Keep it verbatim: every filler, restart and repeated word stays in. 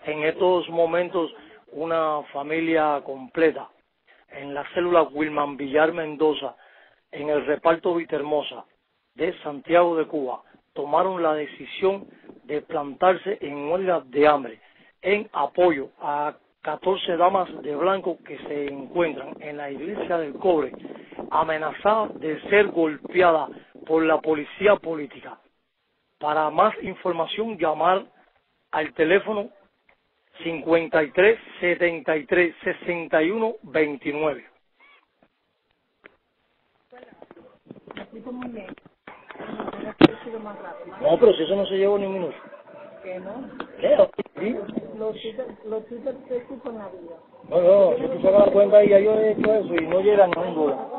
en estos momentos una familia completa en la célula Wilman Villar Mendoza, en el reparto Vitermosa de Santiago de Cuba, tomaron la decisión de plantarse en huelga de hambre en apoyo a catorce damas de blanco que se encuentran en la iglesia del Cobre, amenazadas de ser golpeadas por la policía política. Para más información, llamar al teléfono cincuenta y tres setenta y tres sesenta y uno veintinueve. No, pero si eso no se llevó ni un minuto. ¿Qué no? ¿Qué? ¿Sí? Los Twitter, los Twitter te escuchan la vida. No, no, si tú sacas la cuenta y ya yo he hecho eso y no llega ni a un dólar.